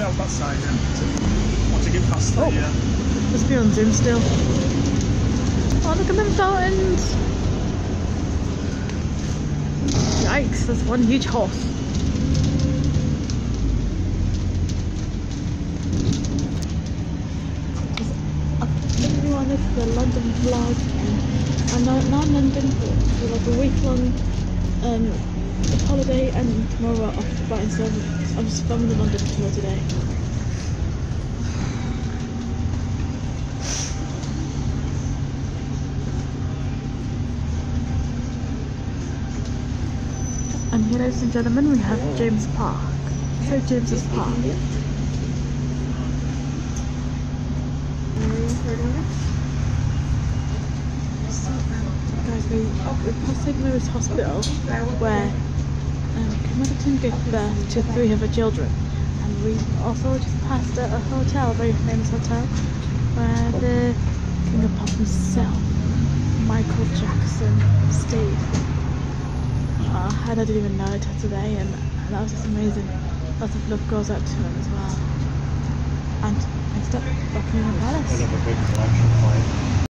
out that side then. Want to get past the... Must be on Zoom still. Oh, look at them fountains! Yikes, there's one huge horse. Everyone is the London vlog, and I'm now in London for like a week-long holiday, and tomorrow off to Brighton, so I'm just filming the London tour today. And here, ladies and gentlemen, we have James Park. St. James's Park. Guys, we passed St. Mary's Hospital, where Camilla gave birth to 3 of her children. And we also just passed a hotel, a very famous hotel, where the King of Pop himself, Michael Jackson, stayed. I didn't even know it today, and that was just amazing. Lots of love goes out to him as well. And next up, Buckingham Palace. They have a big collection point.